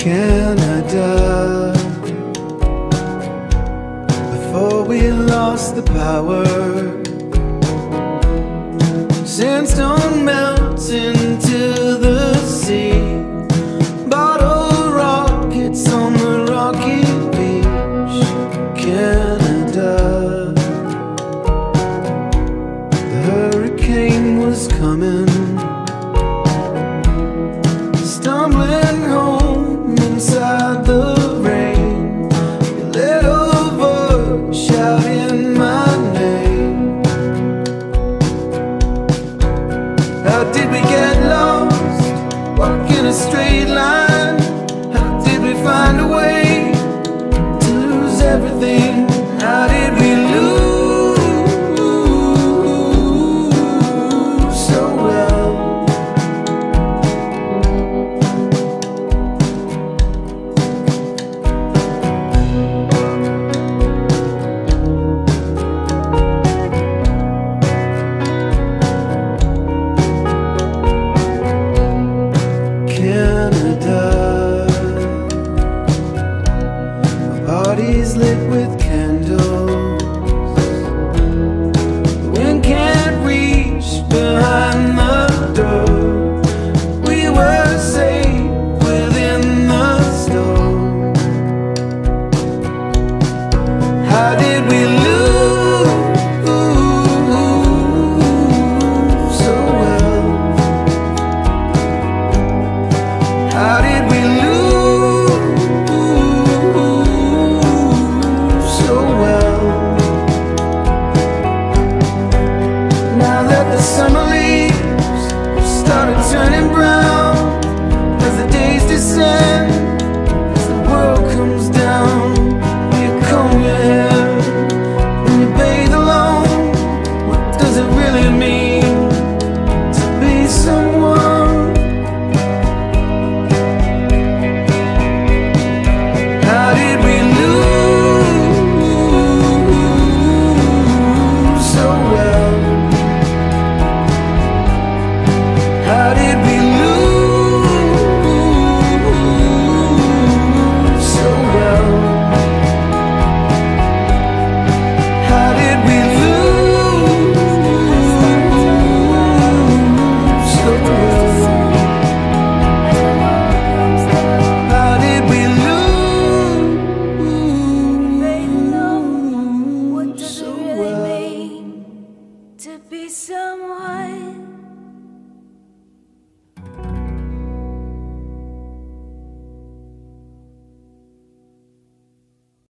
Canada, before we lost the power. Sandstone melts into the sea. Bottle rockets on the rocky beach. Canada, the hurricane was coming, stumbling home inside the rain. Your little voice shouting my name. How did we get lost, walking a straight line? How did we find a way to lose everything? How did we lose so well? Canada, a party's lit with candles. The wind can't reach behind the door. We were safe within the storm. How did we lose so well? How did we lose so well? Now that the summer leaves started turning brown,